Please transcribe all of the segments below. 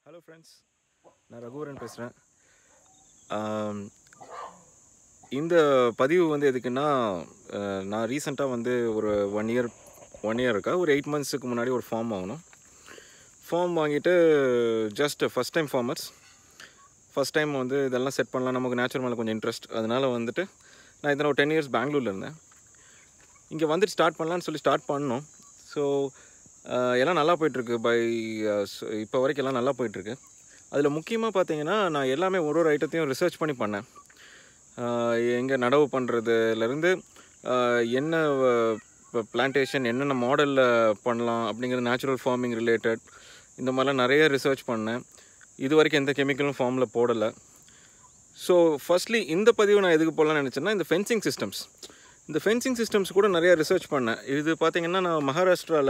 Hello friends, நான் ரகுவரன் பேசுகிறேன். இந்த பதிவு வந்து எதுக்குன்னா, நான் ரீசெண்டாக வந்து ஒரு ஒன் இயர் இருக்கா ஒரு 8 monthsக்கு முன்னாடி ஒரு ஃபார்ம் வாங்கினோம். ஃபார்ம் வாங்கிட்டு just first time farmers. First time வந்து இதெல்லாம் செட் பண்ணலாம், நமக்கு நேச்சுரல் மேலே கொஞ்சம் இன்ட்ரெஸ்ட். அதனால் வந்துட்டு நான் இதனால் ஒரு 10 years பெங்களூரில் இருந்தேன். இங்கே வந்துட்டு ஸ்டார்ட் பண்ணலான்னு சொல்லி ஸ்டார்ட் பண்ணோம். ஸோ எல்லாம் நல்லா போயிட்டுருக்கு. இப்போ வரைக்கும் எல்லாம் நல்லா போயிட்டுருக்கு. அதில் முக்கியமாக பார்த்தீங்கன்னா, நான் எல்லாமே ஒரு ஐட்டத்தையும் ரிசர்ச் பண்ணி பண்ணேன். எங்கே நடவு பண்ணுறதுலேருந்து என்ன பிளான்டேஷன் என்னென்ன மாடலில் பண்ணலாம் அப்படிங்கிற நேச்சுரல் ஃபார்மிங் ரிலேட்டட் இந்த மாதிரிலாம் நிறைய ரிசர்ச் பண்ணேன். இது வரைக்கும் எந்த கெமிக்கலும் ஃபார்மில் போடலை. ஸோ ஃபர்ஸ்ட்லி இந்த பதிவு நான் எதுக்கு போடலான்னு நினச்சேன்னா, இந்த ஃபென்சிங் சிஸ்டம்ஸ் கூட நிறைய ரிசர்ச் பண்ணேன். இது பார்த்திங்கன்னா, நான் மகாராஷ்டிராவில்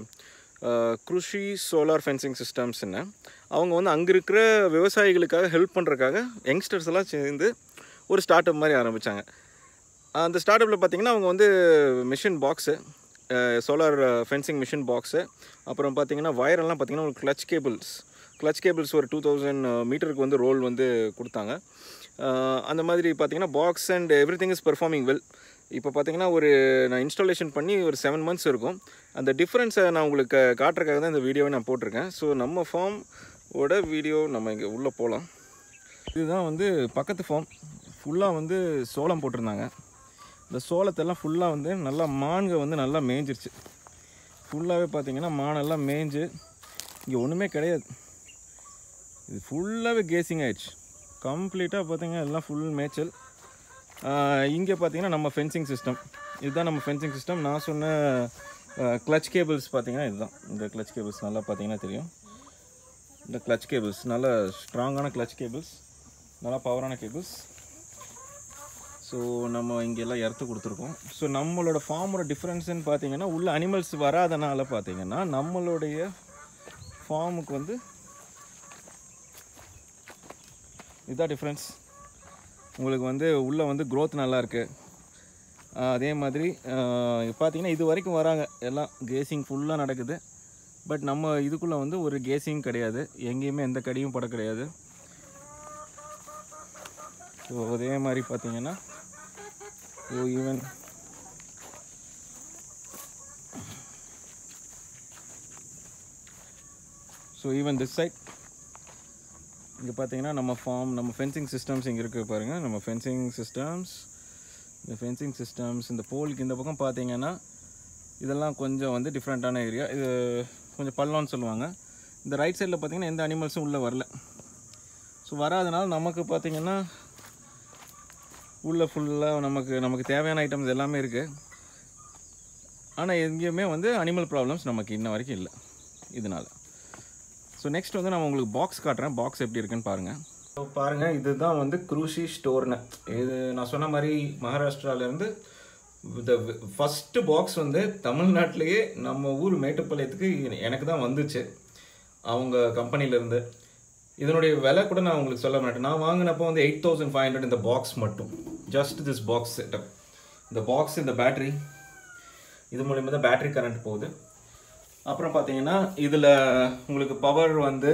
க்ருஷி சோலார் ஃபென்சிங் சிஸ்டம்ஸ்ன்னு அவங்க வந்து அங்கே இருக்கிற விவசாயிகளுக்காக ஹெல்ப் பண்ணுறதுக்காக யங்ஸ்டர்ஸ் எல்லாம் சேர்ந்து ஒரு ஸ்டார்ட் அப் மாதிரி ஆரம்பித்தாங்க. அந்த ஸ்டார்ட் அப்பில் பார்த்திங்கன்னா, அவங்க வந்து machine box, solar fencing machine box, அப்புறம் பார்த்திங்கன்னா வயரெல்லாம் பார்த்திங்கன்னா ஒரு கிளச் கேபிள்ஸ் ஒரு 2000 மீட்டருக்கு வந்து ரோல் வந்து கொடுத்தாங்க. அந்த மாதிரி பார்த்திங்கன்னா box and everything is performing well. இப்போ பார்த்திங்கன்னா நான் இன்ஸ்டாலேஷன் பண்ணி ஒரு 7 months இருக்கும். அந்த டிஃப்ரென்ஸை நான் உங்களுக்கு காட்டுறதுக்காக தான் இந்த வீடியோவை நான் போட்டிருக்கேன். ஸோ நம்ம ஃபார்மோட வீடியோ நம்ம இங்கே உள்ளே போகலாம். இதுதான் வந்து பக்கத்து ஃபார்ம். ஃபுல்லாக வந்து சோளம் போட்டிருந்தாங்க. இந்த சோளத்தெல்லாம் ஃபுல்லாக வந்து நல்லா மான்கள் வந்து நல்லா மேய்ஞ்சிருச்சு. ஃபுல்லாகவே பார்த்திங்கன்னா மானெல்லாம் மேய்ஞ்சு இங்கே ஒன்றுமே கிடையாது. இது ஃபுல்லாகவே கேசிங் ஆயிடுச்சு. கம்ப்ளீட்டாக பார்த்திங்கன்னா எல்லாம் ஃபுல் மேய்ச்சல். இங்கே பார்த்திங்கன்னா நம்ம ஃபென்சிங் சிஸ்டம், இதுதான் நம்ம ஃபென்சிங் சிஸ்டம். நான் சொன்ன கிளச் கேபிள்ஸ் பார்த்திங்கன்னா இதுதான். இந்த கிளச் கேபிள்ஸ் நல்லா பார்த்திங்கன்னா தெரியும். இந்த கிளச் கேபிள்ஸ் நல்ல ஸ்ட்ராங்கான கிளச் கேபிள்ஸ், நல்லா பவரான கேபிள்ஸ். ஸோ நம்ம இங்கெல்லாம் எர்த்து கொடுத்துருக்கோம். ஸோ நம்மளோட ஃபார்மோட டிஃப்ரென்ஸ்ன்னு பார்த்திங்கன்னா, உள்ள அனிமல்ஸ் வராதனால பார்த்திங்கன்னா நம்மளுடைய ஃபார்முக்கு வந்து இதுதான் டிஃப்ரென்ஸ். உங்களுக்கு வந்து உள்ளே வந்து க்ரோத் நல்லாயிருக்கு. அதே மாதிரி பார்த்திங்கன்னா இது வரைக்கும் வராங்க எல்லாம் கேசிங் ஃபுல்லாக நடக்குது. பட் நம்ம இதுக்குள்ளே வந்து ஒரு கேசிங் கிடையாது, எங்கேயுமே எந்த கடியும் பட கிடையாது. ஸோ அதே மாதிரி பார்த்திங்கன்னா ஈவன் திஸ் சைட் இங்கே பார்த்தீங்கன்னா நம்ம ஃபென்சிங் சிஸ்டம்ஸ் இங்கே இருக்குது பாருங்கள். நம்ம ஃபென்சிங் சிஸ்டம்ஸ் இந்த போலுக்கு இந்த பக்கம் பார்த்தீங்கன்னா இதெல்லாம் கொஞ்சம் வந்து டிஃப்ரெண்ட்டான ஏரியா. இது கொஞ்சம் பள்ளம்னு சொல்லுவாங்க. இந்த ரைட் சைடில் பார்த்தீங்கன்னா எந்த அனிமல்ஸும் உள்ளே வரல. ஸோ வராதனால நமக்கு பார்த்திங்கன்னா உள்ளே ஃபுல்லாக நமக்கு தேவையான ஐட்டம்ஸ் எல்லாமே இருக்குது. ஆனால் எங்கேயுமே வந்து அனிமல் ப்ராப்ளம்ஸ் நமக்கு இன்ன வரைக்கும் இல்லை இதனால். ஸோ நெக்ஸ்ட் வந்து நான் உங்களுக்கு பாக்ஸ் காட்டுறேன். பாக்ஸ் எப்படி இருக்குன்னு பாருங்கள். ஸோ பாருங்கள், இதுதான் வந்து க்ரூஷி ஸ்டோர்னு. இது நான் சொன்ன மாதிரி மகாராஷ்டிராவிலேருந்து இந்த ஃபஸ்ட்டு பாக்ஸ் வந்து தமிழ்நாட்டிலேயே நம்ம ஊர் மேட்டுப்பாளையத்துக்கு எனக்கு தான் வந்துச்சு அவங்க கம்பெனிலேருந்து. இதனுடைய விலை கூட நான் உங்களுக்கு சொல்ல மாட்டேன். நான் வாங்கினப்போ வந்து 8500 இந்த பாக்ஸ் மட்டும். Just this box setup. இந்த பாக்ஸ், இந்த பேட்ரி, இது மூலிமா தான் பேட்ரி கரண்ட் போகுது. அப்புறம் பார்த்தீங்கன்னா இதில் உங்களுக்கு பவர் வந்து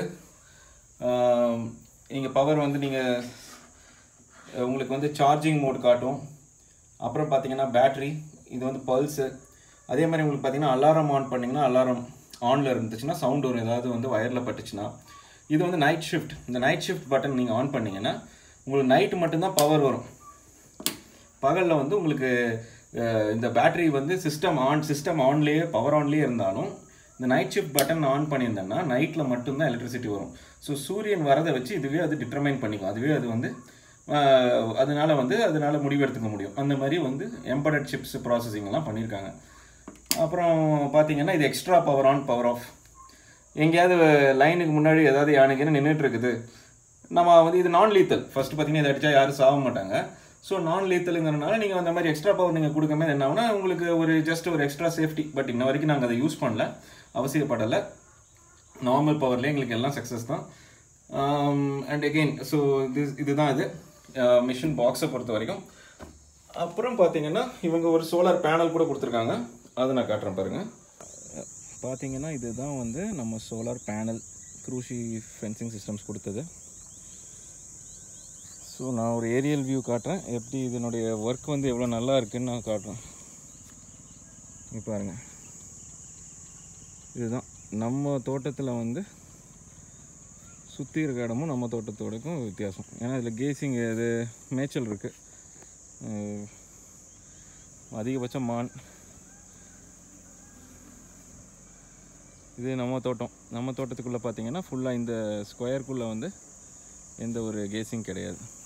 நீங்கள் உங்களுக்கு வந்து சார்ஜிங் மோட் காட்டும். அப்புறம் பார்த்தீங்கன்னா பேட்ரி, இது வந்து பல்ஸு. அதே மாதிரி உங்களுக்கு பார்த்தீங்கன்னா அலாரம் ஆன் பண்ணிங்கன்னா அலாரம் ஆனில் இருந்துச்சுன்னா சவுண்ட் வரும், ஏதாவது வந்து வயரில் பட்டுச்சுன்னா. இது வந்து நைட் ஷிஃப்ட். இந்த நைட் ஷிஃப்ட் பட்டன் நீங்கள் ஆன் பண்ணிங்கன்னா உங்களுக்கு நைட்டு மட்டும்தான் பவர் வரும். பகலில் வந்து உங்களுக்கு இந்த பேட்ரி வந்து சிஸ்டம் ஆன்லேயே பவர் ஆன்லேயே இருந்தாலும் இந்த நைட் ஷிஃப்ட் பட்டன் ஆன் பண்ணியிருந்தேன்னா நைட்டில் மட்டும்தான் எலக்ட்ரிசிட்டி வரும். ஸோ சூரியன் வரதை வச்சு இதுவே அது டிட்டர்மைன் பண்ணிக்கும். அதுவே அது வந்து அதனால் முடிவெடுத்துக்க முடியும். அந்த மாதிரி வந்து எம்பெடட் சிப்ஸ் ப்ராசஸிங்லாம் பண்ணியிருக்காங்க. அப்புறம் பார்த்தீங்கன்னா இது extra power on power off. எங்கேயாவது லைனுக்கு முன்னாடி ஏதாவது யானைக்குன்னு நின்றுட்டு இருக்குது, நம்ம வந்து இது நான் லீத்தல். ஃபஸ்ட்டு பார்த்தீங்கன்னா இதை அடித்தா யாரும் சாக மாட்டாங்க. ஸோ நான் லீத்தலுங்கிறனால நீங்கள் அந்த மாதிரி எக்ஸ்ட்ரா பவர் நீங்கள் கொடுக்கும்போது என்ன ஆகுனா உங்களுக்கு ஒரு எக்ஸ்ட்ரா சேஃப்டி. பட் இன்ன வரைக்கும் நாங்கள் அதை யூஸ் பண்ணல, அவசியப்படலை. நார்மல் பவர்லேயே எங்களுக்கு எல்லாம் சக்ஸஸ் தான். அண்ட் அகெயின் ஸோ இதுதான் இது மிஷின் பாக்ஸை பொறுத்த வரைக்கும். அப்புறம் பார்த்தீங்கன்னா இவங்க ஒரு சோலார் பேனல் கூட கொடுத்துருக்காங்க, அதை நான் காட்டுறேன் பாருங்கள். பார்த்தீங்கன்னா இதுதான் வந்து நம்ம solar panel Krushi fencing systems கொடுத்தது. ஸோ நான் ஒரு ஏரியல் வியூ காட்டுறேன், எப்படி இதனுடைய ஒர்க் வந்து எவ்வளோ நல்லா இருக்குதுன்னு நான் காட்டுறேன். இங்கே பாருங்கள், இதுதான் நம்ம தோட்டத்தில் வந்து சுற்றி இருக்க இடமும் நம்ம தோட்டத்தோடக்கும் வித்தியாசம். ஏன்னா இதில் கேசிங் இது மேய்ச்சல் இருக்குது, அதிகபட்சம் மான். இது நம்ம தோட்டம். நம்ம தோட்டத்துக்குள்ளே பார்த்தீங்கன்னா ஃபுல்லாக இந்த ஸ்கொயருக்குள்ளே வந்து எந்த ஒரு கேசிங் கிடையாது.